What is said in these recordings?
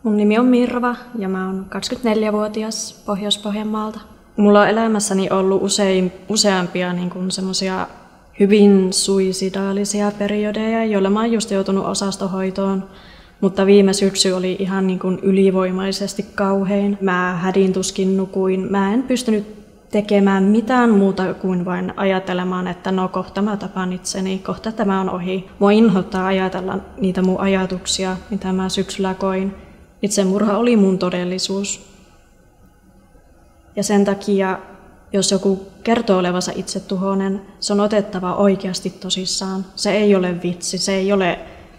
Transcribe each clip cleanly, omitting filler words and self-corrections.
Mun nimi on Mirva ja mä oon 24-vuotias Pohjois-Pohjanmaalta. Mulla on elämässäni ollut useampia semmoisia hyvin suisidaalisia periodeja, joilla mä oon just joutunut osastohoitoon. Mutta viime syksy oli ihan ylivoimaisesti kauhein. Mä hädin tuskin nukuin. Mä en pystynyt tekemään mitään muuta kuin vain ajattelemaan, että no kohta mä tapan itseni, kohta tämä on ohi. Mua inhoittaa ajatella niitä mun ajatuksia, mitä mä syksyllä koin. Itsemurha oli mun todellisuus. Ja sen takia, jos joku kertoo olevansa itsetuhoinen, se on otettava oikeasti tosissaan. Se ei ole vitsi, se ei ole...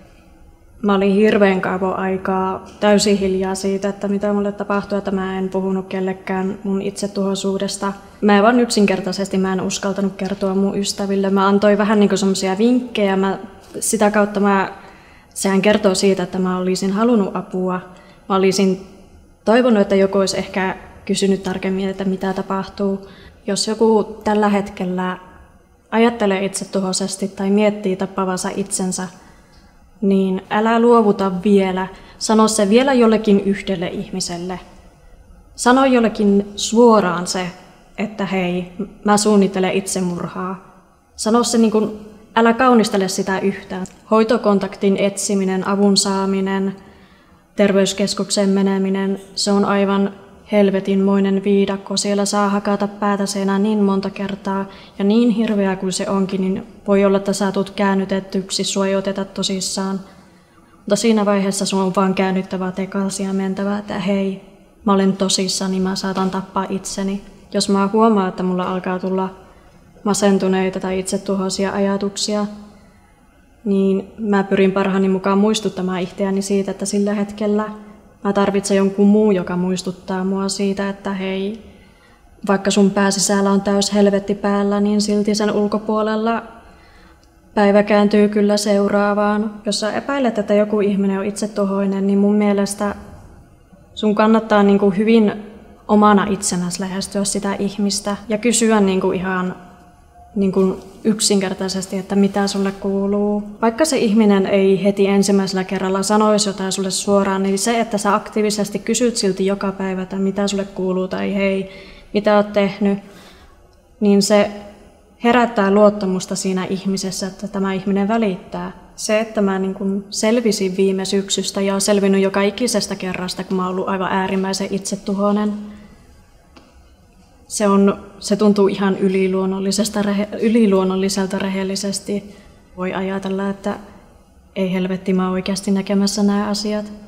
Mä olin hirveän kauan aikaa täysin hiljaa siitä, että mitä mulle tapahtui, että mä en puhunut kellekään mun itsetuhoisuudesta. Mä vaan yksinkertaisesti mä en uskaltanut kertoa mun ystäville. Mä antoin vähän semmoisia vinkkejä. Sitä kautta sehän kertoo siitä, että mä olisin halunnut apua. Mä olisin toivonut, että joku olisi ehkä kysynyt tarkemmin, että mitä tapahtuu. Jos joku tällä hetkellä ajattelee itsetuhoisesti tai miettii tappavansa itsensä, niin älä luovuta vielä. Sano se vielä jollekin yhdelle ihmiselle. Sano jollekin suoraan se, että hei, mä suunnittelen itsemurhaa. Sano se älä kaunistele sitä yhtään. Hoitokontaktin etsiminen, avun saaminen, terveyskeskukseen meneminen, se on aivan helvetinmoinen viidakko. Siellä saa hakata päätä seinään niin monta kertaa ja niin hirveä kuin se onkin, niin voi olla, että sä tulet käännytettyksi, sua ei oteta tosissaan. Mutta siinä vaiheessa sun on vaan käännyttävä tekaisin ja mentävä, että hei, mä olen tosissaan, niin mä saatan tappaa itseni. Jos mä huomaan, että mulla alkaa tulla masentuneita tai itsetuhoisia ajatuksia, niin mä pyrin parhaani mukaan muistuttamaan itseäni siitä, että sillä hetkellä mä tarvitsen jonkun muu, joka muistuttaa mua siitä, että hei, vaikka sun pääsisällä on täys helvetti päällä, niin silti sen ulkopuolella päivä kääntyy kyllä seuraavaan. Jos sä epäilet, että joku ihminen on itsetuhoinen, niin mun mielestä sun kannattaa hyvin omana itsenäsi lähestyä sitä ihmistä ja kysyä ihan yksinkertaisesti, että mitä sulle kuuluu. Vaikka se ihminen ei heti ensimmäisellä kerralla sanoisi jotain sulle suoraan, niin se, että sä aktiivisesti kysyt silti joka päivä, että mitä sulle kuuluu tai hei, mitä oot tehnyt, niin se herättää luottamusta siinä ihmisessä, että tämä ihminen välittää. Se, että mä selvisin viime syksystä ja olen selvinnyt joka ikisestä kerrasta, kun mä oon ollut aivan äärimmäisen itsetuhoinen, se tuntuu ihan yliluonnolliselta rehellisesti. Voi ajatella, että ei helvetti, mä oon oikeasti näkemässä nämä asiat.